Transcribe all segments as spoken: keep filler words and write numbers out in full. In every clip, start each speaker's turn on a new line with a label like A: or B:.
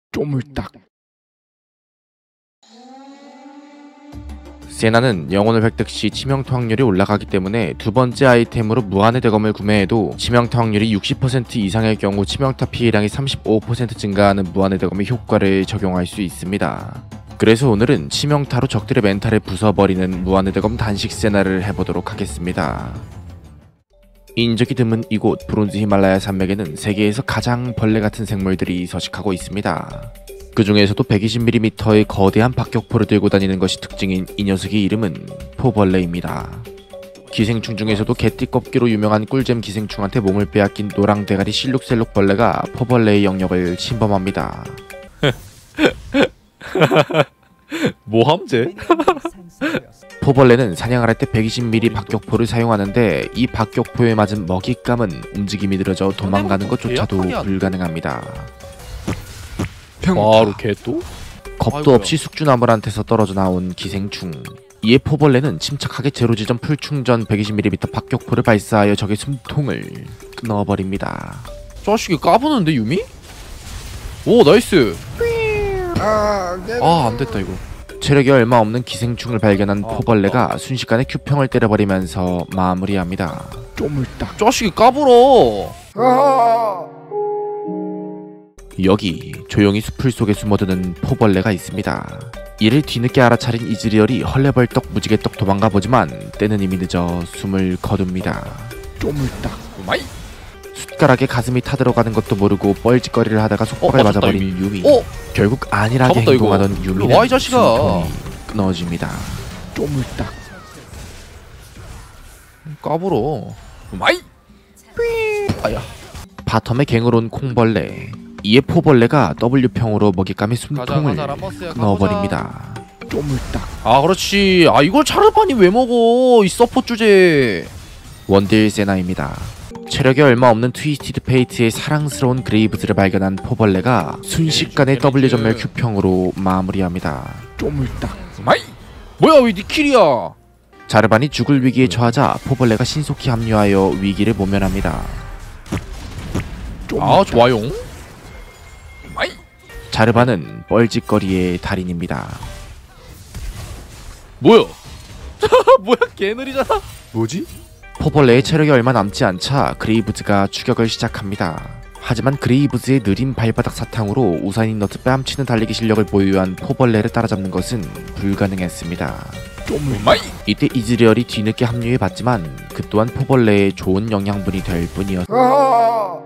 A: 쪼물딱.
B: 세나는 영혼을 획득 시 치명타 확률이 올라가기 때문에 두 번째 아이템으로 무한의 대검을 구매해도 치명타 확률이 육십 퍼센트 이상의 경우 치명타 피해량이 삼십오 퍼센트 증가하는 무한의 대검의 효과를 적용할 수 있습니다. 그래서 오늘은 치명타로 적들의 멘탈을 부숴버리는 무한의 대검 단식 세나를 해보도록 하겠습니다. 인적이 드문 이곳 브론즈 히말라야 산맥에는 세계에서 가장 벌레 같은 생물들이 서식하고 있습니다. 그 중에서도 백이십 밀리미터의 거대한 박격포를 들고 다니는 것이 특징인 이 녀석의 이름은 포벌레입니다. 기생충 중에서도 개띠껍기로 유명한 꿀잼 기생충한테 몸을 빼앗긴 노랑 대가리 실룩셀룩 벌레가 포벌레의 영역을 침범합니다.
A: 뭐함제?
B: 포벌레는 사냥을 할 때 백이십 밀리미터 박격포를 사용하는데 이 박격포에 맞은 먹잇감은 움직임이 느려져 도망가는 것조차도 불가능합니다.
A: 바로 개또?
B: 겁도 없이 숙주나물한테서 떨어져 나온 기생충. 이에 포벌레는 침착하게 제로지점 풀충전 백이십 밀리미터 박격포를 발사하여 적의 숨통을 끊어버립니다.
A: 자식이 까부는데 유미? 오 나이스. 아 안됐다 이거.
B: 체력이 얼마 없는 기생충을 발견한 포벌레가 순식간에 큐평을 때려버리면서 마무리합니다.
A: 쪼물딱. 자식이 까불어.
B: 여기 조용히 숲을 속에 숨어드는 포벌레가 있습니다. 이를 뒤늦게 알아차린 이즈리얼이 헐레벌떡 무지개떡 도망가보지만 때는 이미 늦어 숨을 거둡니다.
A: 쪼물딱. 오마이.
B: 숟가락에 가슴이 타들어가는 것도 모르고 뻘짓거리를 하다가 속박을
A: 어,
B: 맞아버린
A: 유미.
B: 유미.
A: 어?
B: 결국 안일하게
A: 잡았다,
B: 행동하던
A: 이거.
B: 유미는
A: 와, 이 자식아.
B: 숨통이 끊어집니다.
A: 쪼물딱. 까불어. 오마이. 아야.
B: 바텀에 갱을 온 콩벌레. 이에 포벌레가 W평으로 먹잇감의 숨통을
A: 가자, 가자,
B: 끊어버립니다.
A: 쪼물딱. 아 그렇지. 아 이걸 차르반이 왜 먹어? 이 서포 주제.
B: 원딜 세나입니다. 체력이 얼마 없는 트위스티드 페이트의 사랑스러운 그레이브즈를 발견한 포벌레가 순식간에 W 전멸 Q평으로 마무리합니다.
A: 쪼물딱. 마이. 뭐야 왜 니킬이야?
B: 자르반이 죽을 위기에 처하자 포벌레가 신속히 합류하여 위기를 모면합니다.
A: 아 좋아요. 마이.
B: 자르반은 뻘짓거리의 달인입니다.
A: 뭐야? 뭐야 개느리잖아. 뭐지?
B: 포벌레의 체력이 얼마 남지 않자 그레이브즈가 추격을 시작합니다. 하지만 그레이브즈의 느린 발바닥 사탕으로 우사인 너트 뺨치는 달리기 실력을 보유한 포벌레를 따라잡는 것은 불가능했습니다.
A: 마이.
B: 이때 이즈리얼이 뒤늦게 합류해봤지만 그 또한 포벌레의 좋은 영양분이 될 뿐이었습니다.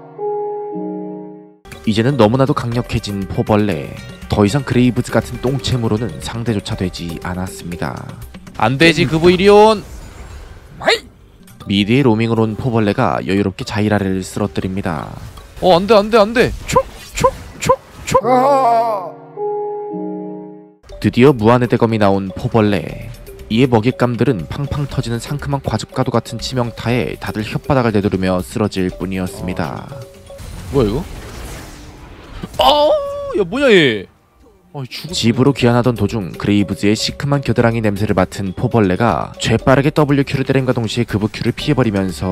B: 이제는 너무나도 강력해진 포벌레. 더 이상 그레이브즈 같은 똥챔으로는 상대조차 되지 않았습니다.
A: 안되지 그부 이리온. 마이.
B: 미드에 로밍을 온 포벌레가 여유롭게 자이라를 쓰러뜨립니다.
A: 어 안돼 안돼 안돼. 촉촉촉촉.
B: 드디어 무한의 대검이 나온 포벌레. 이에 먹잇감들은 팡팡 터지는 상큼한 과즙과도 같은 치명타에 다들 혓바닥을 내두르며 쓰러질 뿐이었습니다.
A: 뭐야 이거? 아우 야 뭐냐 얘. 아이,
B: 집으로 귀환하던 도중 그레이브즈의 시큼한 겨드랑이 냄새를 맡은 포벌레가 재빠르게 더블유큐를 때림과 동시에 그부큐를 피해버리면서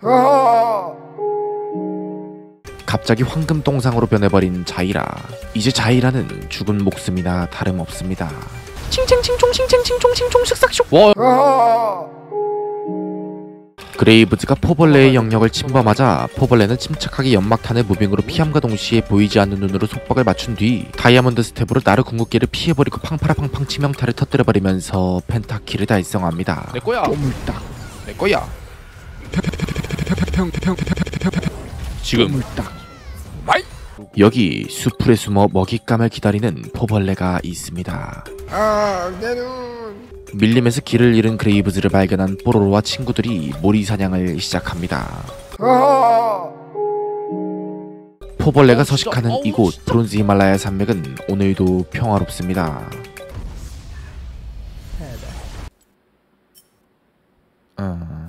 B: 갑자기 황금똥상으로 변해버린 자이라. 이제 자이라는 죽은 목숨이나 다름없습니다. 칭칭칭총 칭칭칭총 칭총 슥싹슉.
A: 와.
B: 그레이브즈가 포벌레의 영역을 침범하자 포벌레는 침착하게 연막탄을 무빙으로 피함과 동시에 보이지 않는 눈으로 속박을 맞춘 뒤 다이아몬드 스텝으로 나르 궁극기를 피해버리고 팡파라팡팡 치명타를 터뜨려버리면서 펜타킬을 달성합니다.
A: 내꺼야. 쪼물딱. 내꺼야. 지금. 쪼물딱. 마이.
B: 여기 수풀에 숨어 먹잇감을 기다리는 포벌레가 있습니다.
A: 아, 내 눈.
B: 밀림에서 길을 잃은 그레이브즈를 발견한 뽀로로와 친구들이 모리 사냥을 시작합니다. 포벌레가 서식하는 이곳 브론즈 히말라야 산맥은 오늘도 평화롭습니다. 어...